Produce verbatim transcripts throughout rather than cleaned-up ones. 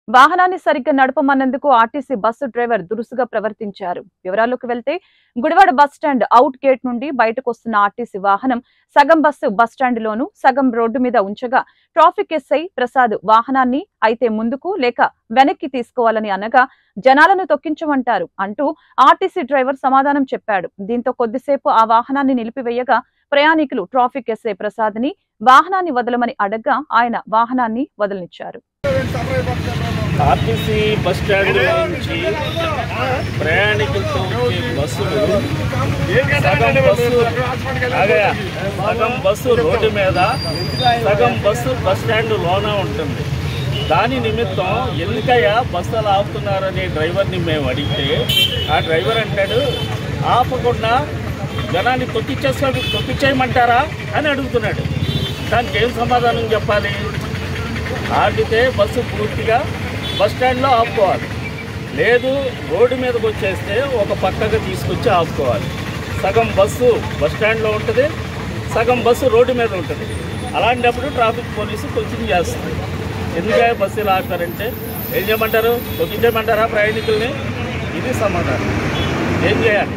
వాహనాన్ని సరిగ్గా నడపమన్నందుకు RTC bus driver దురుసుగా ప్రవర్తించారు. వివరాల్లోకి వెళ్తే గుడివాడ బస్టాండ్ అవుట్ గేట్ నుండి బయటకు వస్తున్న ఆర్టీసీ వాహనం సగం బస్సు బస్టాండ్ లోను సగం రోడ్డు మీద ఉంచగా ట్రాఫిక్ ఎస్ఐ ప్రసాద్ వాహనాన్ని అయితే ముందుకు లేక వెనక్కి తీసుకోవాలని అనగా జనాలను తొక్కించమంటారు అంటూ ఆర్టీసీ డ్రైవర్ సమాధానం చెప్పాడు. దీంతో కొద్దిసేపు ఆ వాహనాన్ని నిలిపివేయగా ప్రయాణికులు ట్రాఫిక్ ఎస్ఐ ప్రసాద్ ని వాహనాన్ని వదలమని అడగ్గా ఆయన వాహనాన్ని వదిలినిచ్చారు. ఆర్టీసీ బస్ స్టాండ్ నుంచి ప్రయాణికులతో వచ్చే బస్సులు సగం బస్సు ఆగయా సగం బస్సు రోడ్డు మీద సగం బస్సు బస్ స్టాండ్ లోన ఉంటుంది. దాని నిమిత్తం ఎందుకయ్యా బస్సులు ఆపుతున్నారని డ్రైవర్ని మేము అడిగితే ఆ డ్రైవర్ అంటాడు, ఆపకుండా జనాన్ని తొక్కిచ్చేస్తా తొక్కిచ్చేయమంటారా అని అడుగుతున్నాడు. దానికి ఏం సమాధానం చెప్పాలి? ఆగితే బస్సు పూర్తిగా బస్ స్టాండ్లో ఆపుకోవాలి, లేదు రోడ్డు మీదకి వచ్చేస్తే ఒక పక్కగా తీసుకొచ్చి ఆపుకోవాలి. సగం బస్సు బస్ స్టాండ్లో ఉంటుంది, సగం బస్సు రోడ్డు మీద ఉంటుంది. అలాంటప్పుడు ట్రాఫిక్ పోలీసు కొంచెం చేస్తుంది. ఎందుకంటే బస్సులు ఆపుతారంటే ఏం చేయమంటారు? తొక్కించేయమంటారా ప్రయాణికుల్ని? ఇది సమాధానం. ఏం చేయాలి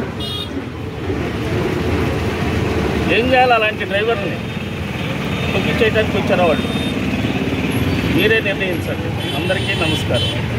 ఏం చేయాలి అలాంటి డ్రైవర్ని తొక్కించేయడానికి వచ్చారా వాళ్ళు? మీరే నిర్ణయించండి. అందరికీ నమస్కారం.